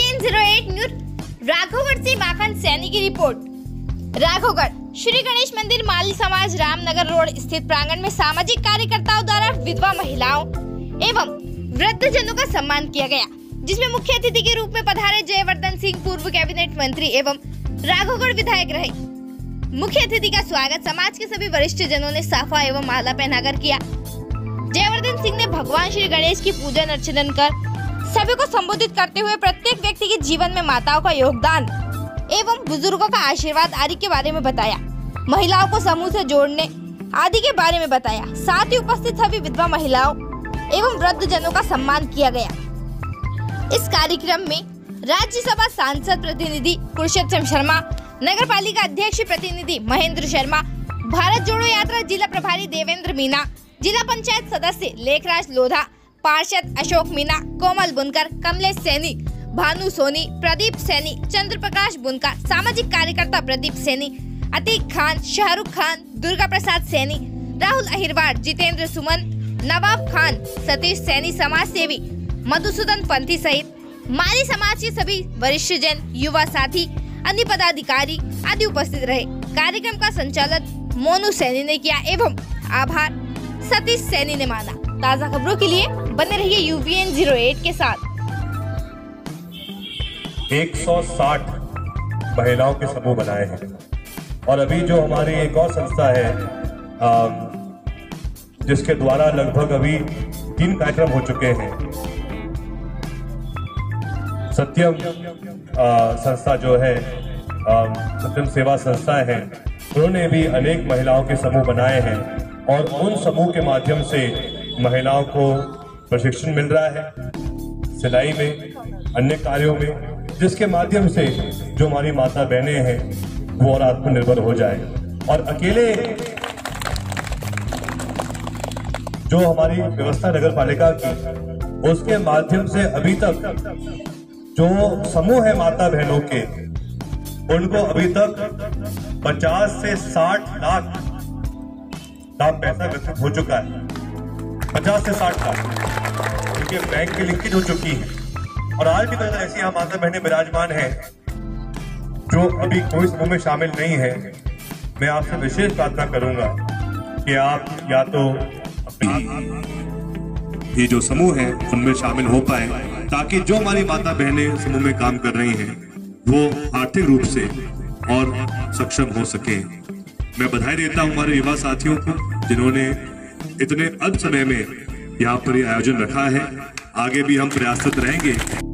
UVN08 news Raghavgarh से माखन सैनी की report. Raghavgarh Shri Ganesh मंदिर माली समाज रामनगर रोड स्थित प्रांगण में सामाजिक कार्यकर्ताओं द्वारा विधवा महिलाओं एवं वृद्धजनों का सम्मान किया गया, जिसमें मुख्य अतिथि के रूप में पधारे जयवर्धन सिंह पूर्व कैबिनेट मंत्री एवं राघवगढ़ विधायक रहे। मुख्य अतिथि का स्वागत समाज के सभी वरिष्ठ जनों ने साफा एवं माला पहनाकर किया। जयवर्धन सिंह ने भगवान श्री गणेश की पूजन अर्चना कर सभी को संबोधित करते हुए प्रत्येक व्यक्ति के जीवन में माताओं का योगदान एवं बुजुर्गों का आशीर्वाद आदि के बारे में बताया। महिलाओं को समूह से जोड़ने आदि के बारे में बताया। साथ ही उपस्थित सभी विधवा महिलाओं एवं वृद्धजनों का सम्मान किया गया। इस कार्यक्रम में राज्यसभा सांसद प्रतिनिधि पुरुषोत्तम शर्मा, नगर पालिका अध्यक्ष प्रतिनिधि महेंद्र शर्मा, भारत जोड़ो यात्रा जिला प्रभारी देवेंद्र मीना, जिला पंचायत सदस्य लेखराज लोधा, पार्षद अशोक मीना, कोमल बुनकर, कमलेश सैनी, भानु सोनी, प्रदीप सैनी, चंद्र प्रकाश बुनकर, सामाजिक कार्यकर्ता प्रदीप सैनी, अतीक खान, शाहरुख खान, दुर्गा प्रसाद सैनी, राहुल अहिरवार, जितेंद्र सुमन, नवाब खान, सतीश सैनी, समाज सेवी मधुसूदन पंथी सहित माली समाज के सभी वरिष्ठ जन, युवा साथी, अन्य पदाधिकारी आदि उपस्थित रहे। कार्यक्रम का संचालन मोनू सैनी ने किया एवं आभार सतीश सैनी ने माना। ताज़ा खबरों के लिए बने रहिए UVN08 के साथ। 160 महिलाओं के समूह बनाए हैं और अभी जो हमारी एक और संस्था है जिसके द्वारा लगभग अभी 3 कार्यक्रम हो चुके हैं। सत्यम संस्था जो है सत्यम सेवा संस्था है, उन्होंने भी अनेक महिलाओं के समूह बनाए हैं और उन समूह के माध्यम से महिलाओं को प्रशिक्षण मिल रहा है सिलाई में, अन्य कार्यों में, जिसके माध्यम से जो हमारी माता बहनें हैं वो और आत्मनिर्भर हो जाए। और अकेले जो हमारी व्यवस्था नगर पालिका की, उसके माध्यम से अभी तक जो समूह है माता बहनों के, उनको अभी तक 50 से 60 लाख का पैसा वितरित हो चुका है। 50 से 60 लाख उनके बैंक की लिंकेज हो चुकी है। और आज भी अगर ऐसी यहाँ माता बहनें विराजमान हैं जो अभी कोई समूह में शामिल नहीं है, मैं आपसे विशेष प्रार्थना करूंगा कि आप या तो अपनी ये जो समूह है उनमें शामिल हो पाए, ताकि जो हमारी माता बहनें समूह में काम कर रही हैं वो आर्थिक रूप से और सक्षम हो सके। मैं बधाई देता हूं हमारे युवा साथियों को जिन्होंने इतने अल्प समय में यहाँ पर ये आयोजन रखा है। आगे भी हम प्रयासरत रहेंगे